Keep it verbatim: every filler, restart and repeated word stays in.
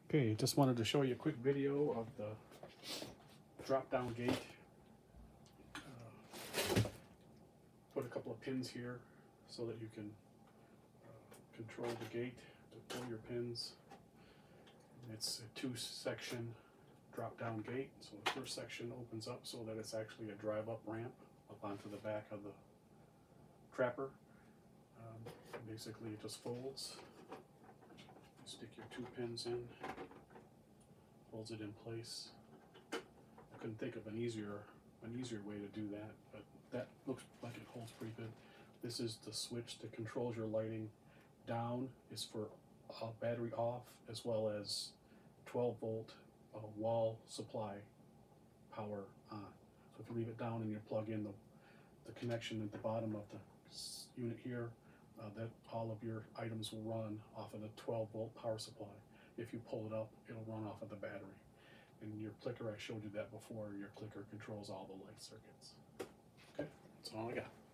Okay, just wanted to show you a quick video of the drop-down gate. Uh, put a couple of pins here so that you can uh, control the gate to pull your pins. It's a two-section drop-down gate. So the first section opens up so that it's actually a drive-up ramp up onto the back of the trapper. Um, basically, it just folds. Stick your two pins in, holds it in place. I couldn't think of an easier an easier way to do that, but that looks like it holds pretty good. This is the switch that controls your lighting. Down is for uh, battery off, as well as twelve volt uh, wall supply power on. So if you leave it down and you plug in the, the connection at the bottom of the unit here, Uh, that all of your items will run off of the twelve volt power supply. If you pull it up, it'll run off of the battery. And your clicker, I showed you that before, your clicker controls all the light circuits. Okay, that's all I got.